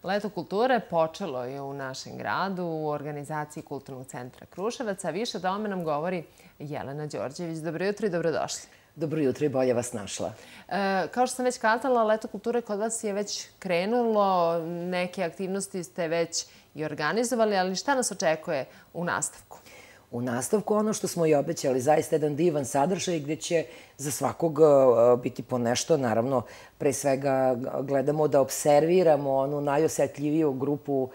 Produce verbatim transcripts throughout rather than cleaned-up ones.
Leto kulture počelo je u našem gradu u organizaciji Kulturnog centra Kruševac, a više o tome nam govori Jelena Đorđević. Dobro jutro i dobrodošli. Dobro jutro i bolje vas našla. E, kao što sam već kazala, Leto kulture kod vas je već krenulo, neke aktivnosti ste već i organizovali, ali šta nas očekuje u nastavku? U nastavku ono što smo i obećali, zaista jedan divan sadržaj gdje će za svakog biti po nešto. Naravno, pre svega gledamo da observiramo onu najosjetljiviju grupu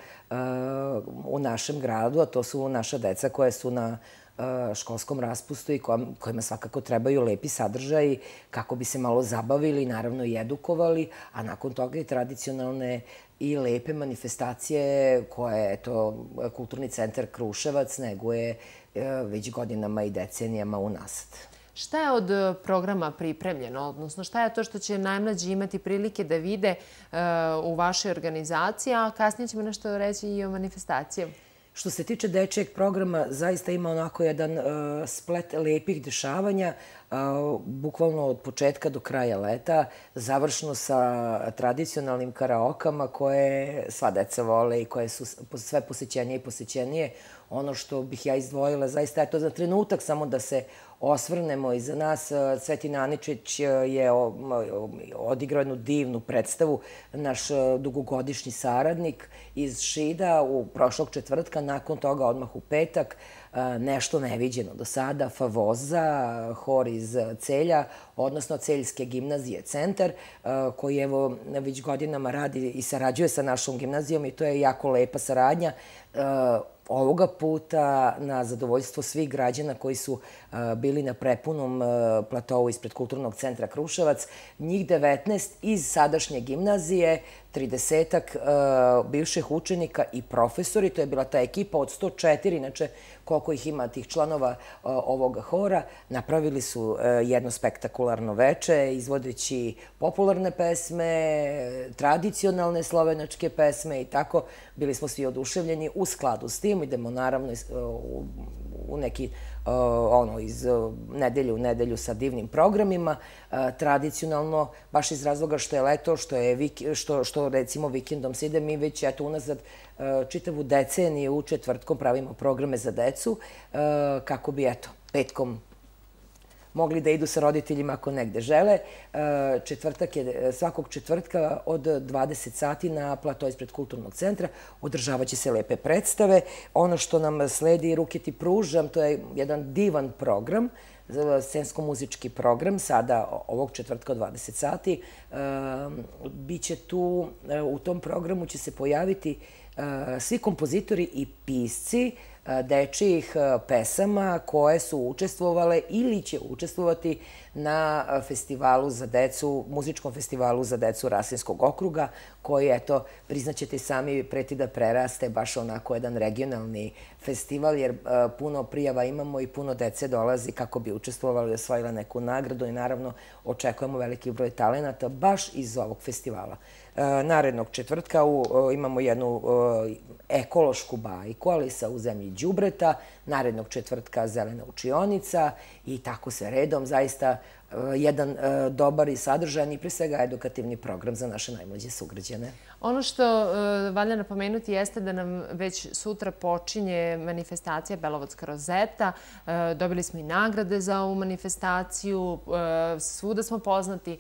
u našem gradu, a to su naša deca koja su na školskom raspustu i kojima svakako trebaju lepi sadržaji kako bi se malo zabavili, naravno i edukovali, a nakon toga i tradicionalne i lepe manifestacije koje, eto, Kulturni centar Kruševac neguje već godinama i decenijama unazad. Šta je od programa pripremljeno, odnosno šta je to što će najmlađi imati prilike da vide u vašoj organizaciji, a kasnije ćemo nešto reći i o manifestacijama? Što se tiče dečijeg programa, zaista ima onako jedan splet lepih dešavanja, bukvalno od početka do kraja leta, završno sa tradicionalnim karaokama koje sva deca vole i koje su sve posećenije i posećenije. Ono što bih ja izdvojila, zaista je to za trenutak samo da se osvrnemo iza nas. Cvetin Aničić je odigrao jednu divnu predstavu, naš dugogodišnji saradnik iz Šida u prošlog četvrtka, nakon toga odmah u petak, nešto neviđeno do sada, Favoza, hor iz Celja, odnosno Celjske gimnazije centar, koji evo već godinama radi i sarađuje sa našom gimnazijom i to je jako lepa saradnja. Ovoga puta na zadovoljstvo svih građana koji su bili na prepunom platovu ispred Kulturnog centra Kruševac, njih devetnaest iz sadašnje gimnazije, tridesetak bivših učenika i profesori. To je bila ta ekipa od sto četiri, inače koliko ih ima tih članova ovoga hora. Napravili su jedno spektakularno veče, izvodeći popularne pesme, tradicionalne slovenačke pesme i tako. Bili smo svi oduševljeni. U skladu s tim idemo naravno u neki ono iz nedelje u nedelju sa divnim programima. Tradicionalno, baš iz razloga što je leto, što recimo vikendom se ide, mi već eto unazad čitavu deceniju u četvrtkom pravimo programe za decu kako bi eto petkom mogli da idu sa roditeljima ako negde žele. Četvrtak je svakog četvrtka od dvadeset sati na plato ispred Kulturnog centra. Održavaće se lepe predstave. Ono što nam sledi Ruke ti pružam, to je jedan divan program, scensko-muzički program, sada ovog četvrtka od dvadeset sati. Biće tu, u tom programu će se pojaviti svi kompozitori i pisci dečijih pesama koje su učestvovale ili će učestvovati na festivalu za decu, muzičkom festivalu za decu Rasinskog okruga, koji, eto, priznaćete sami, preti da preraste baš onako jedan regionalni festival, jer puno prijava imamo i puno dece dolazi kako bi učestvovali i osvojila neku nagradu i naravno očekujemo veliki broj talenata baš iz ovog festivala. Narednog četvrtka imamo jednu ekološku bajku, ali sa u zemlji đubreta, narednog četvrtka zelena učionica i tako se redom. Zaista jedan dobar i sadržajan i pre svega edukativni program za naše najmlađe sugrađane. Ono što valja napomenuti jeste da nam već sutra počinje manifestacija Belovodska rozeta. Dobili smo i nagrade za ovu manifestaciju, svuda smo poznati.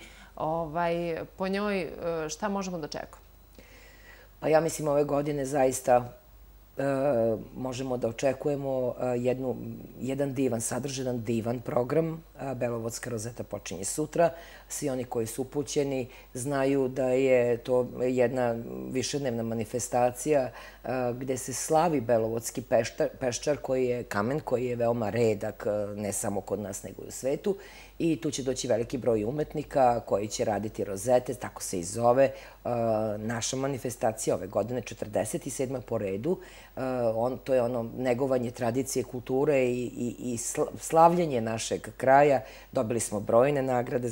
Po njoj šta možemo da očekujemo? Pa ja mislim ove godine zaista možemo da očekujemo jedan divan sadržaj, jedan divan program. Belovodska rozeta počinje sutra. Svi oni koji su upućeni znaju da je to jedna višednevna manifestacija gde se slavi Belovodski peščar, koji je kamen, koji je veoma redak, ne samo kod nas nego i u svetu. I tu će doći veliki broj umetnika koji će raditi rozete, tako se i zove. Naša manifestacija ove godine, četrdeset sedma po redu, to je ono negovanje tradicije, kulture i slavljenje našeg kraja. Dobili smo brojne nagrade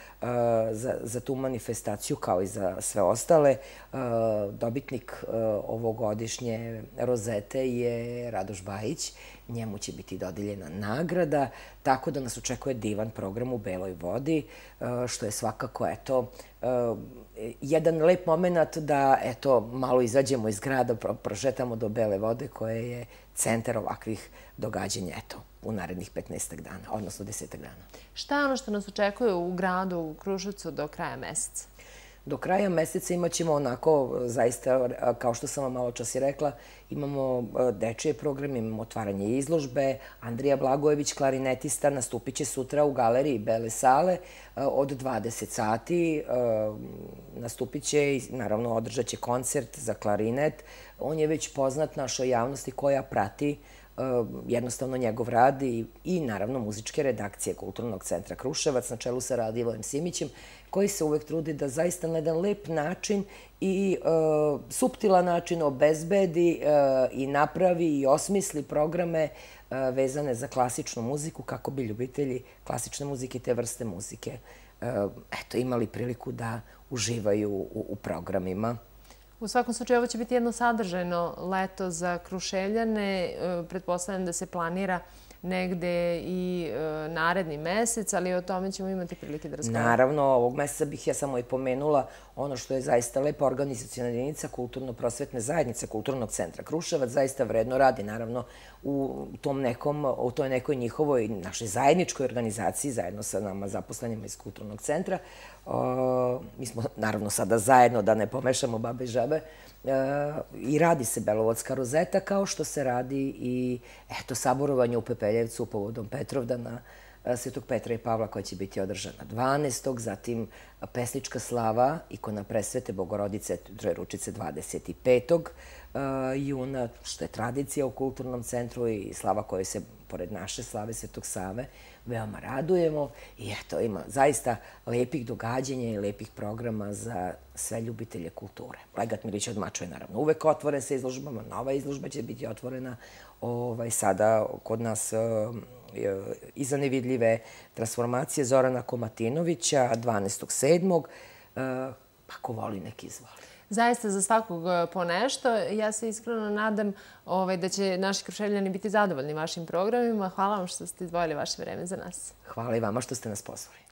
za tu manifestaciju kao i za sve ostale. Dobitnik ovogodišnje rozete je Radoš Bajić njemu će biti dodeljena nagrada, tako da nas očekuje divan program u Beloj vodi, što je svakako, eto, jedan lep moment da, eto, malo izađemo iz grada, prošetamo do Bele vode, koje je centar ovakvih događanja, eto, u narednih petnaestak dana, odnosno desetak dana. Šta je ono što nas očekuje u gradu, u Kruševcu, do kraja meseca? Do kraja meseca imat ćemo onako, zaista, kao što sam vam malo čas i rekla, imamo dečije programe, imamo otvaranje izložbe. Andrija Blagojević, klarinetista, nastupit će sutra u galeriji Bele sale od dvadeset sati. Nastupit će i, naravno, održat će koncert za klarinet. On je već poznat našoj javnosti koja prati jednostavno njegov rad i, naravno, muzičke redakcije Kulturnog centra Kruševac na čelu sa Radivojem Simićem, koji se uvek trudi da zaista na jedan lep način i suptilan način obezbedi i napravi i osmisli programe vezane za klasičnu muziku kako bi ljubitelji klasične muzike i te vrste muzike imali priliku da uživaju u programima. U svakom slučaju, ovo će biti jedno sadržajno leto za Kruševljane. Pretpostavljam da se planira negde i naredni mesec, ali o tome ćemo imati prilike da razgovaramo. Naravno, ovog meseca bih ja samo i pomenula ono što je zaista lepa organizacijona jedinica Kulturno-prosvetne zajednice Kulturnog centra Kruševac. Zaista vredno radi, naravno, u tom nekom, u toj nekoj njihovoj, našoj zajedničkoj organizaciji, zajedno sa nama zaposlenima iz Kulturnog centra. Mi smo, naravno, sada zajedno, da ne pomešamo babe i žabe, i radi se Belovodska rozeta, kao što se radi i, eto, saborovanje u Pepeljevcu povodom Petrovdana Svetog Petra i Pavla, koja će biti održana dvanaestog Zatim pesnička slava, ikona Presvete Bogorodice Trojeručice dvadeset petog juna, što je tradicija u Kulturnom centru i slava koja se, pored naše slave Svetog Save, veoma radujemo. I eto, ima zaista lepih događanja i lepih programa za sve ljubitelje kulture. Legat Milić od Mačve je, naravno, uvek otvoren sa izložbama. Nova izložba će biti otvorena sada kod nas iza nevidljive transformacije Zorana Komatinovića dvanaestog sedmog Ako voli, nek izvoli. Zaista za svakog po nešto. Ja se iskreno nadam da će naši Kruševljani biti zadovoljni vašim programima. Hvala vam što ste izdvojili vaše vreme za nas. Hvala i vama što ste nas pozvali.